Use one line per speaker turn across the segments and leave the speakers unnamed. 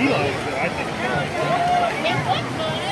He likes it. I think he likes it.
It looks good.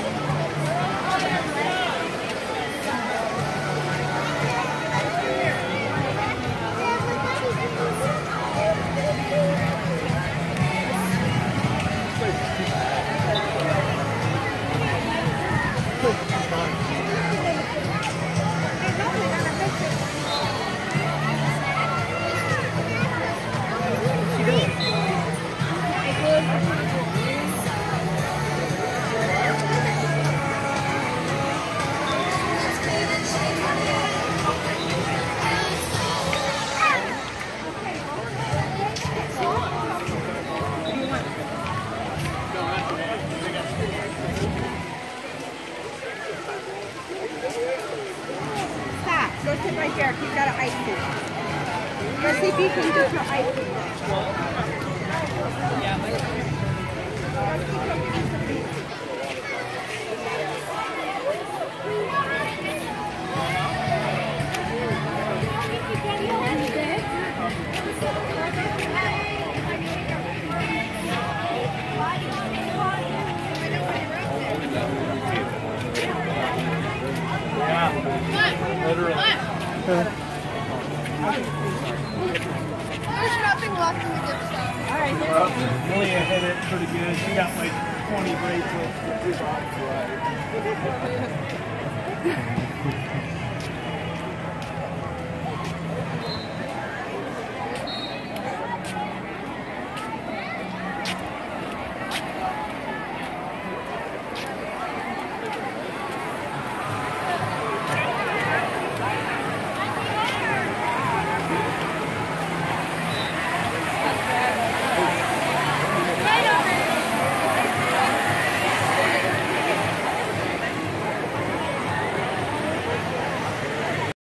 Go sit right there. He's got an ice cream. Go see if you can get your ice cream.
Literally.
There's nothing left in the gift shop.
Alright,
Well, Malia hit it pretty good. She got like 20 bracelets.